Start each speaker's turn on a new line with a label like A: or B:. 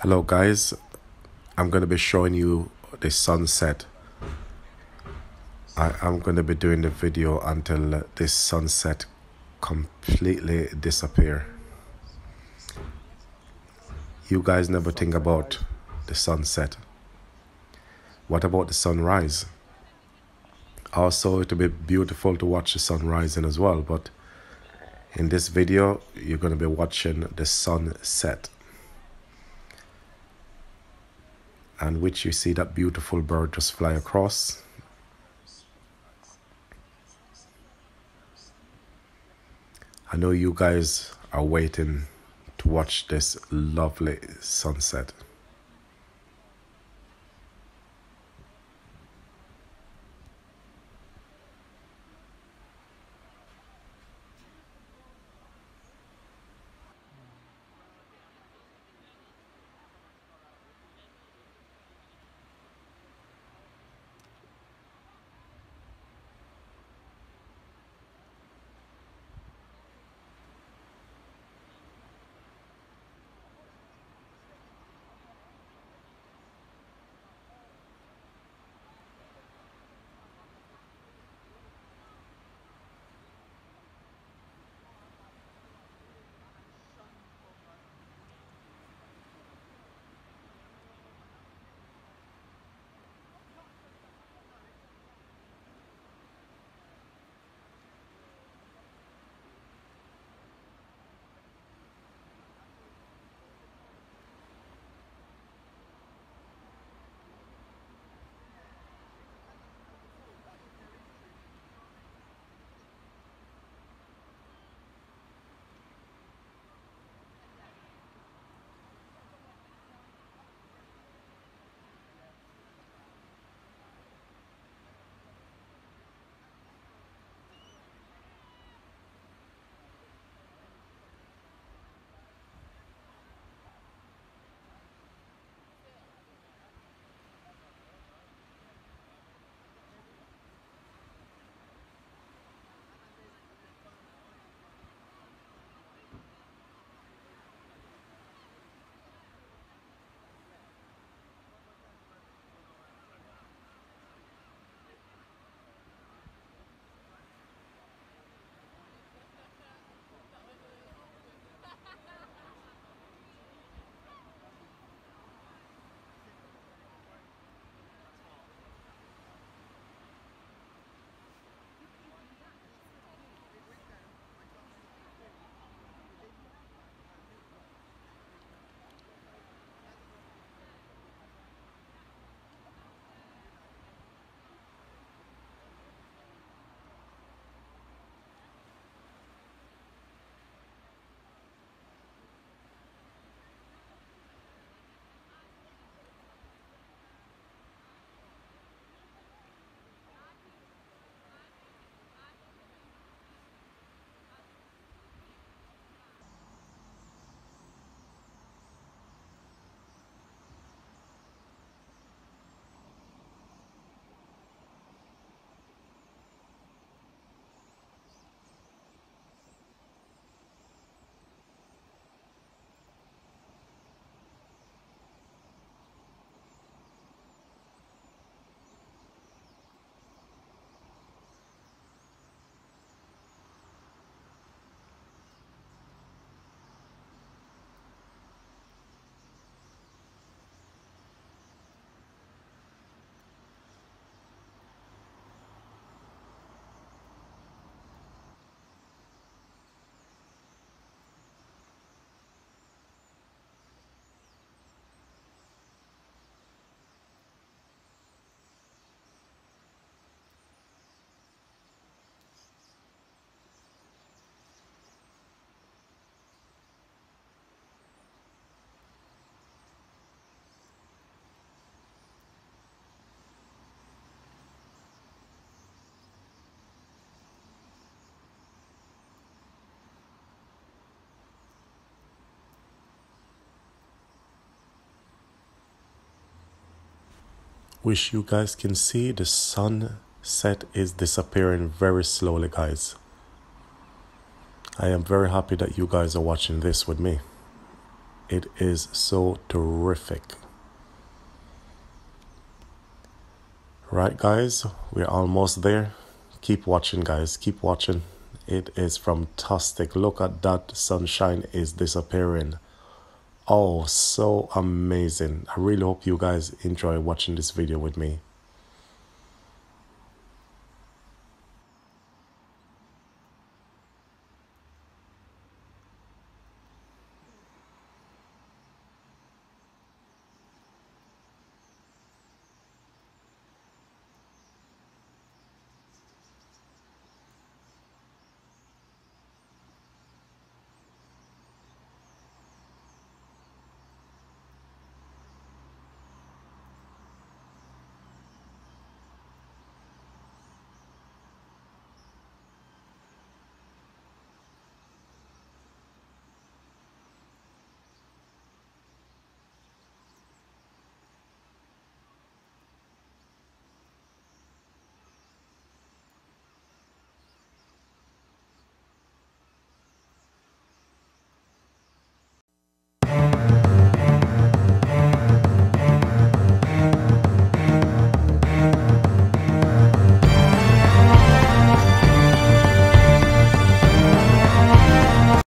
A: Hello guys, I'm going to be showing you the sunset. I'm going to be doing the video until this sunset completely disappear. You guys never think about the sunset. What about the sunrise? Also, it'll be beautiful to watch the sun rising as well, but in this video, you're going to be watching the sunset. And which you see that beautiful bird just fly across. I know you guys are waiting to watch this lovely sunset. Wish you guys can see the sunset is disappearing very slowly, guys. I am very happy that you guys are watching this with me. It is so terrific. Right, guys, we're almost there. Keep watching, guys. Keep watching. It is fantastic. Look at that. Sunshine is disappearing. Oh, so amazing. I really hope you guys enjoy watching this video with me.